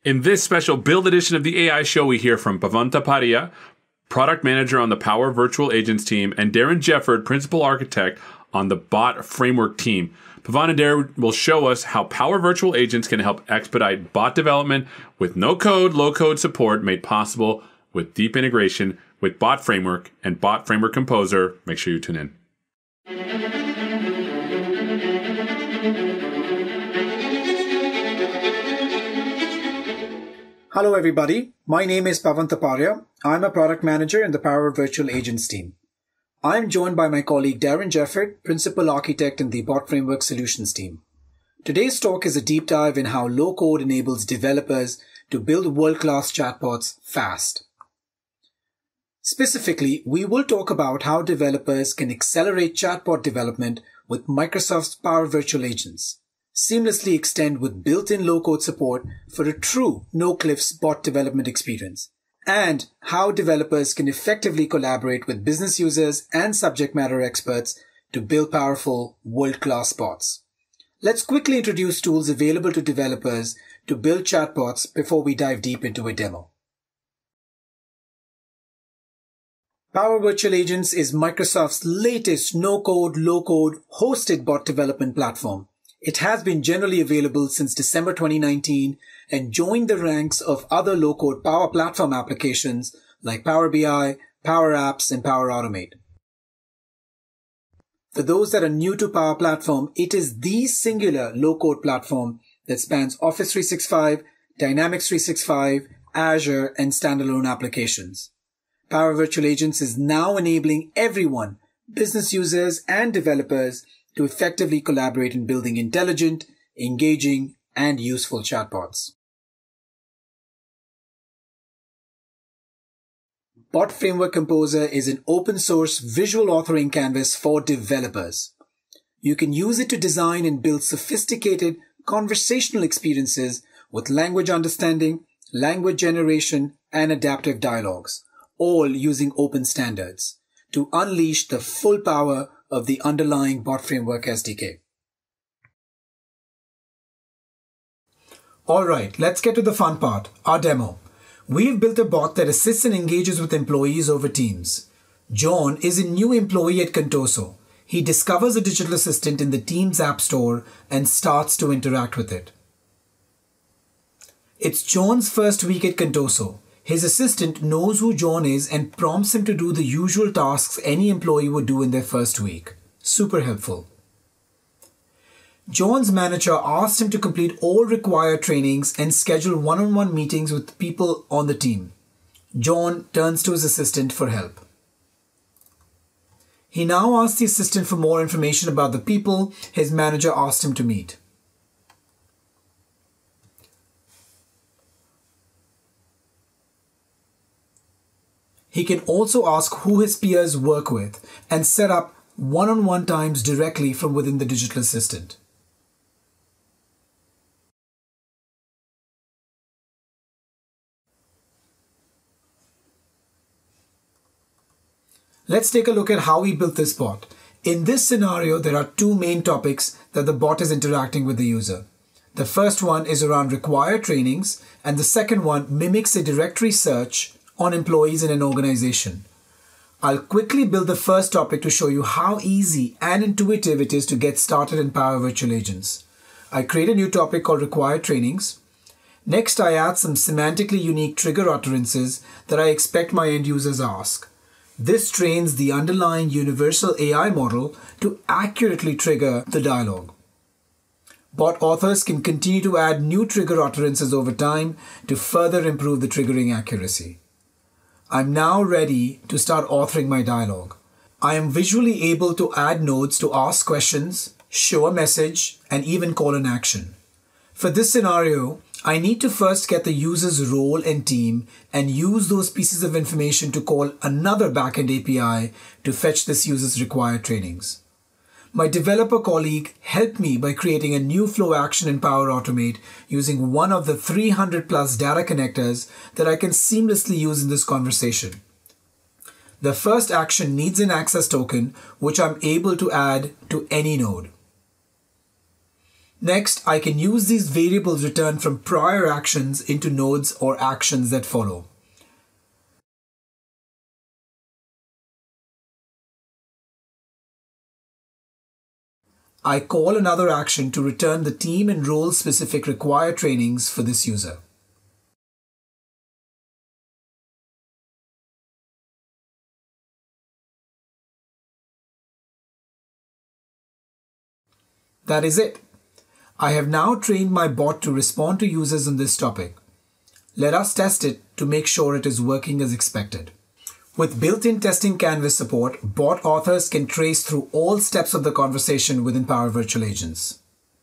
In this special build edition of the AI show, we hear from Pavan Taparia, product manager on the Power Virtual Agents team, and Darren Jefford, principal architect on the Bot Framework team. Pavan and Darren will show us how Power Virtual Agents can help expedite bot development with no-code, low-code support made possible with deep integration with Bot Framework and Bot Framework Composer. Make sure you tune in. Hello everybody, my name is Pavan Taparia. I'm a product manager in the Power Virtual Agents team. I'm joined by my colleague Darren Jefford, principal architect in the Bot Framework Solutions team. Today's talk is a deep dive in how low-code enables developers to build world-class chatbots fast. Specifically, we will talk about how developers can accelerate chatbot development with Microsoft's Power Virtual Agents, seamlessly extend with built-in low-code support for a true no-cliffs bot development experience, and how developers can effectively collaborate with business users and subject matter experts to build powerful, world-class bots. Let's quickly introduce tools available to developers to build chatbots before we dive deep into a demo. Power Virtual Agents is Microsoft's latest no-code, low-code hosted bot development platform. It has been generally available since December 2019 and joined the ranks of other low-code Power Platform applications like Power BI, Power Apps, and Power Automate. For those that are new to Power Platform, it is the singular low-code platform that spans Office 365, Dynamics 365, Azure, and standalone applications. Power Virtual Agents is now enabling everyone, business users and developers, to effectively collaborate in building intelligent, engaging, and useful chatbots. Bot Framework Composer is an open-source visual authoring canvas for developers. You can use it to design and build sophisticated conversational experiences with language understanding, language generation, and adaptive dialogues, all using open standards, to unleash the full power of the underlying Bot Framework SDK. Alright, let's get to the fun part, our demo. We've built a bot that assists and engages with employees over Teams. John is a new employee at Contoso. He discovers a digital assistant in the Teams App Store and starts to interact with it. It's John's first week at Contoso. His assistant knows who John is and prompts him to do the usual tasks any employee would do in their first week. Super helpful. John's manager asked him to complete all required trainings and schedule one-on-one meetings with people on the team. John turns to his assistant for help. He now asks the assistant for more information about the people his manager asked him to meet. He can also ask who his peers work with and set up one-on-one times directly from within the digital assistant. Let's take a look at how we built this bot. In this scenario, there are two main topics that the bot is interacting with the user. The first one is around required trainings, and the second one mimics a directory search on employees in an organization. I'll quickly build the first topic to show you how easy and intuitive it is to get started in Power Virtual Agents. I create a new topic called Required Trainings. Next, I add some semantically unique trigger utterances that I expect my end users ask. This trains the underlying universal AI model to accurately trigger the dialogue. Bot authors can continue to add new trigger utterances over time to further improve the triggering accuracy. I'm now ready to start authoring my dialogue. I am visually able to add nodes to ask questions, show a message, and even call an action. For this scenario, I need to first get the user's role and team and use those pieces of information to call another backend API to fetch this user's required trainings. My developer colleague helped me by creating a new flow action in Power Automate using one of the 300 plus data connectors that I can seamlessly use in this conversation. The first action needs an access token, which I'm able to add to any node. Next, I can use these variables returned from prior actions into nodes or actions that follow. I call another action to return the team and role-specific required trainings for this user. That is it. I have now trained my bot to respond to users on this topic. Let us test it to make sure it is working as expected. With built-in testing canvas support, bot authors can trace through all steps of the conversation within Power Virtual Agents.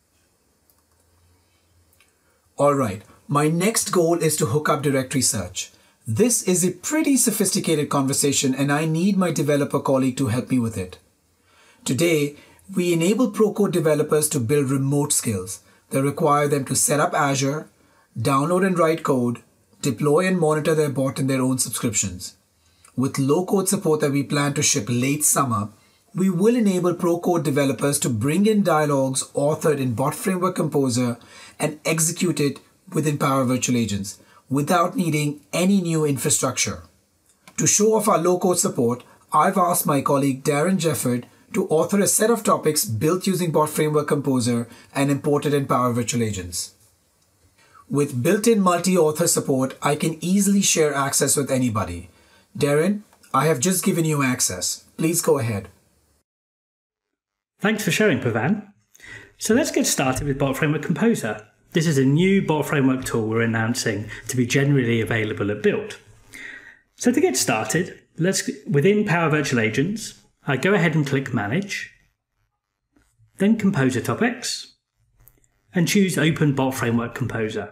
Alright, my next goal is to hook up directory search. This is a pretty sophisticated conversation and I need my developer colleague to help me with it. Today, we enable pro-code developers to build remote skills that require them to set up Azure, download and write code, deploy and monitor their bot in their own subscriptions. With low-code support that we plan to ship late summer, we will enable pro-code developers to bring in dialogues authored in Bot Framework Composer and execute it within Power Virtual Agents without needing any new infrastructure. To show off our low-code support, I've asked my colleague Darren Jefford to author a set of topics built using Bot Framework Composer and imported in Power Virtual Agents. With built-in multi-author support, I can easily share access with anybody. Darren, I have just given you access. Please go ahead. Thanks for sharing, Pavan. So let's get started with Bot Framework Composer. This is a new bot framework tool we're announcing to be generally available at Build. So to get started, within Power Virtual Agents, I go ahead and click Manage, then Composer Topics, and choose Open Bot Framework Composer.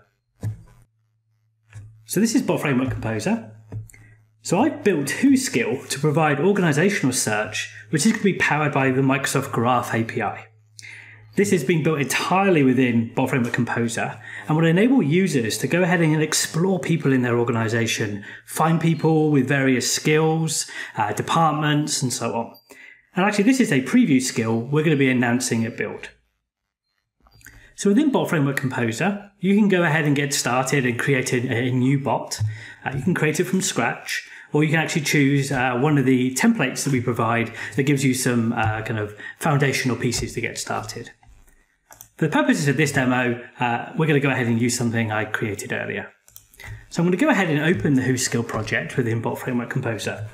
So this is Bot Framework Composer. So I've built WhoSkill to provide organizational search, which is going to be powered by the Microsoft Graph API. This has been built entirely within Bot Framework Composer and will enable users to go ahead and explore people in their organization, find people with various skills, departments, and so on. And actually, this is a preview skill we're going to be announcing at Build. So within Bot Framework Composer, you can go ahead and get started and create a new bot. You can create it from scratch, or you can actually choose one of the templates that we provide that gives you some kind of foundational pieces to get started. For the purposes of this demo, we're going to go ahead and use something I created earlier. So I'm going to go ahead and open the WhoSkill project within Bot Framework Composer.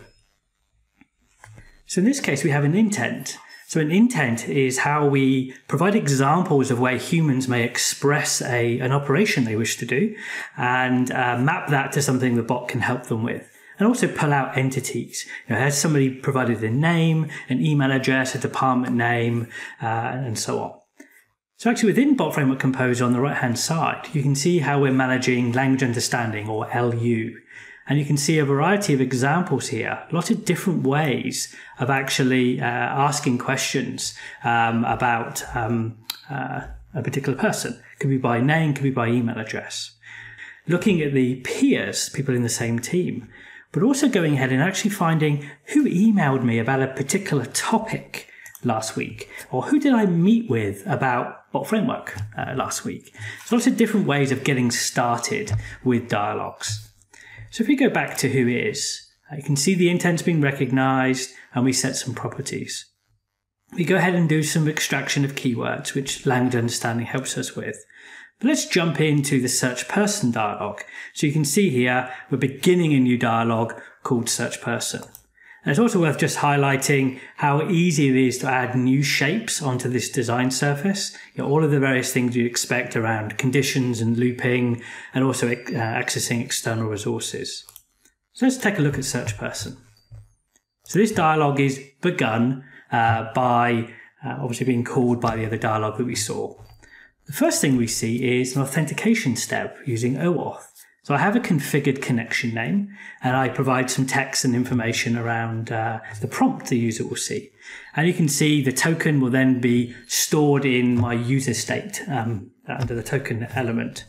So in this case, we have an intent. So an intent is how we provide examples of where humans may express an operation they wish to do and map that to something the bot can help them with. And also pull out entities. Has somebody provided a name, an email address, a department name, and so on. So actually within Bot Framework Composer on the right-hand side, you can see how we're managing language understanding, or LU. And you can see a variety of examples here, a lot of different ways of actually asking questions about a particular person. Could be by name, could be by email address. Looking at the peers, people in the same team, but also going ahead and actually finding who emailed me about a particular topic last week, or who did I meet with about Bot Framework last week. So lots of different ways of getting started with dialogues. So if we go back to who is, you can see the intent's being recognized and we set some properties. We go ahead and do some extraction of keywords, which language understanding helps us with. But let's jump into the search person dialog. So you can see here, we're beginning a new dialog called search person. And it's also worth just highlighting how easy it is to add new shapes onto this design surface. All of the various things you'd expect around conditions and looping, and also accessing external resources. So let's take a look at search person. So this dialog is begun by obviously being called by the other dialog that we saw. The first thing we see is an authentication step using OAuth. So I have a configured connection name, and I provide some text and information around the prompt the user will see. And you can see the token will then be stored in my user state under the token element.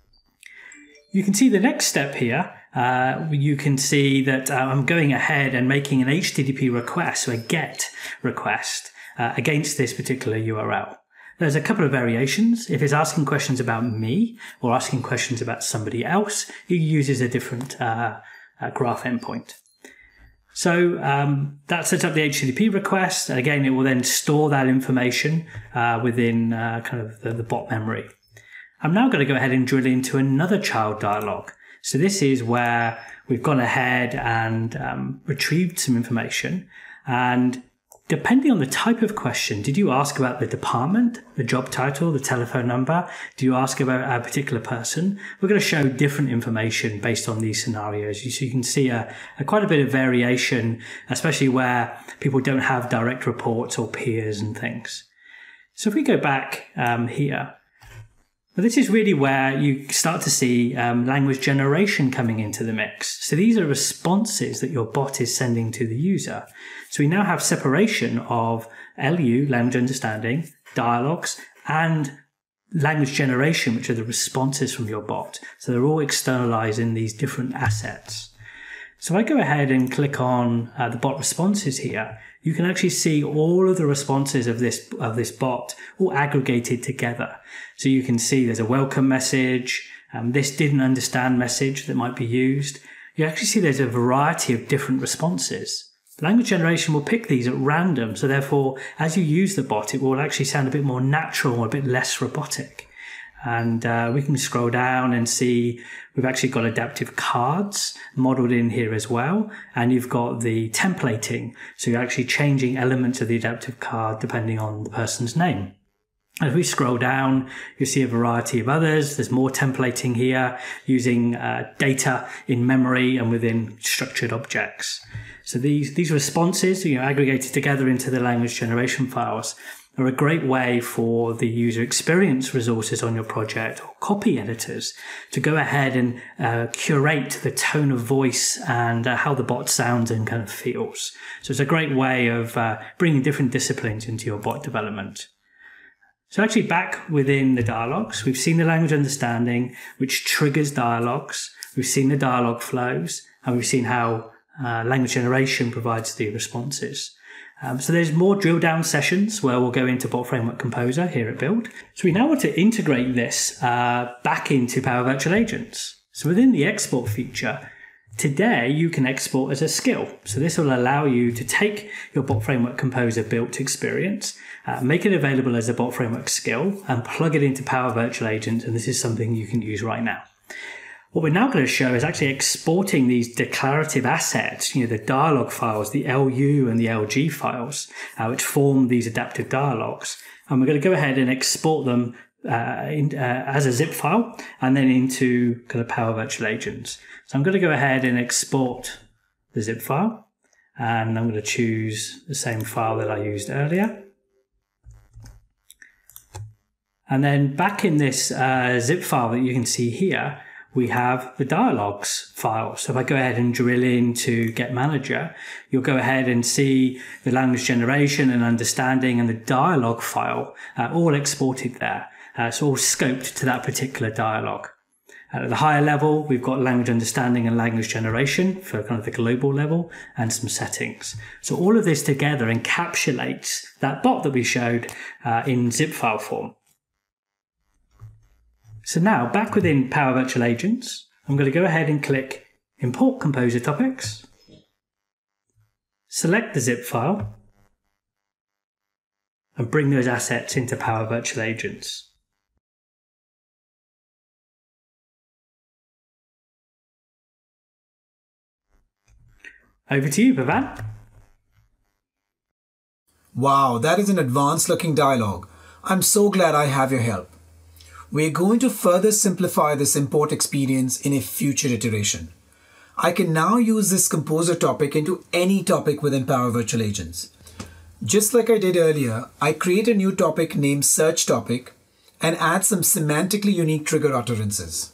You can see the next step here. You can see that I'm going ahead and making an HTTP request, so a GET request, against this particular URL. There's a couple of variations. If it's asking questions about me or asking questions about somebody else, it uses a different graph endpoint. So that sets up the HTTP request. And again, it will then store that information within kind of the bot memory. I'm now going to go ahead and drill into another child dialog. So this is where we've gone ahead and retrieved some information. And depending on the type of question, did you ask about the department, the job title, the telephone number? Do you ask about a particular person? We're going to show different information based on these scenarios. So you can see quite a bit of variation, especially where people don't have direct reports or peers and things. So if we go back here, well, this is really where you start to see language generation coming into the mix. So these are responses that your bot is sending to the user. So we now have separation of LU, language understanding, dialogues, and language generation, which are the responses from your bot. So they're all externalized in these different assets. So if I go ahead and click on the bot responses here, you can actually see all of the responses of this bot all aggregated together. So you can see there's a welcome message, this didn't understand message that might be used. You actually see there's a variety of different responses. Language generation will pick these at random, so therefore, as you use the bot, it will actually sound a bit more natural or a bit less robotic. And we can scroll down and see we've actually got adaptive cards modeled in here as well. And you've got the templating. So you're actually changing elements of the adaptive card depending on the person's name. As we scroll down, you see a variety of others. There's more templating here using data in memory and within structured objects. So these responses, aggregated together into the language generation files, are a great way for the user experience resources on your project or copy editors to go ahead and curate the tone of voice and how the bot sounds and kind of feels. So it's a great way of bringing different disciplines into your bot development. So actually back within the dialogues, we've seen the language understanding, which triggers dialogues. We've seen the dialogue flows, and we've seen how language generation provides the responses. So there's more drill down sessions where we'll go into Bot Framework Composer here at Build. So we now want to integrate this back into Power Virtual Agents. So within the export feature, today you can export as a skill. So this will allow you to take your Bot Framework Composer built experience, make it available as a Bot Framework skill, and plug it into Power Virtual Agents. And this is something you can use right now. What we're now going to show is actually exporting these declarative assets, the dialogue files, the LU and the LG files, which form these adaptive dialogues. And we're going to go ahead and export them as a zip file and then into kind of Power Virtual Agents. So I'm going to go ahead and export the zip file, and I'm going to choose the same file that I used earlier. And then back in this zip file that you can see here, we have the dialogues file. So if I go ahead and drill into Get Manager, you'll go ahead and see the language generation and understanding and the dialogue file all exported there. So all scoped to that particular dialogue. At the higher level, we've got language understanding and language generation for kind of the global level and some settings. So all of this together encapsulates that bot that we showed in zip file form. So now, back within Power Virtual Agents, I'm going to go ahead and click Import Composer Topics, select the zip file, and bring those assets into Power Virtual Agents. Over to you, Pavan. Wow, that is an advanced looking dialogue. I'm so glad I have your help. We're going to further simplify this import experience in a future iteration. I can now use this composer topic into any topic within Power Virtual Agents. Just like I did earlier, I create a new topic named Search Topic and add some semantically unique trigger utterances.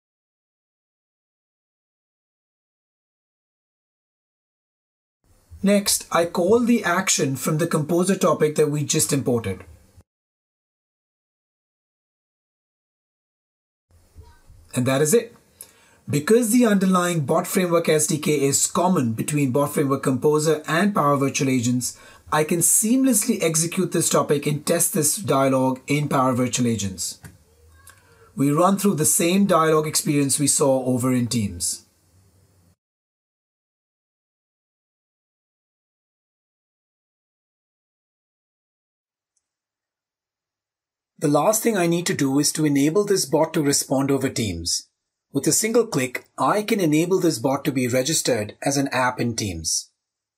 Next, I call the action from the composer topic that we just imported. And that is it. Because the underlying Bot Framework SDK is common between Bot Framework Composer and Power Virtual Agents, I can seamlessly execute this topic and test this dialogue in Power Virtual Agents. We run through the same dialogue experience we saw over in Teams. The last thing I need to do is to enable this bot to respond over Teams. With a single click, I can enable this bot to be registered as an app in Teams.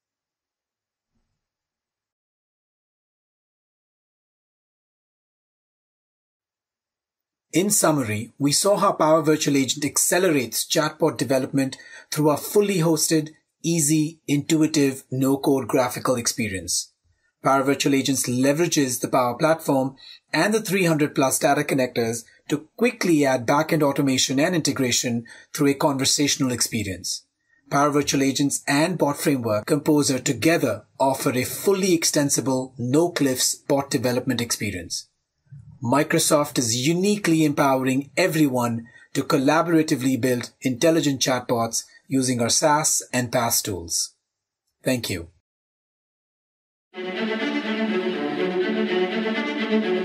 In summary, we saw how Power Virtual Agent accelerates chatbot development through a fully hosted, easy, intuitive, no-code graphical experience. Power Virtual Agents leverages the Power Platform and the 300 plus data connectors to quickly add backend automation and integration through a conversational experience. Power Virtual Agents and Bot Framework Composer together offer a fully extensible, no-cliffs bot development experience. Microsoft is uniquely empowering everyone to collaboratively build intelligent chatbots using our SaaS and PaaS tools. Thank you.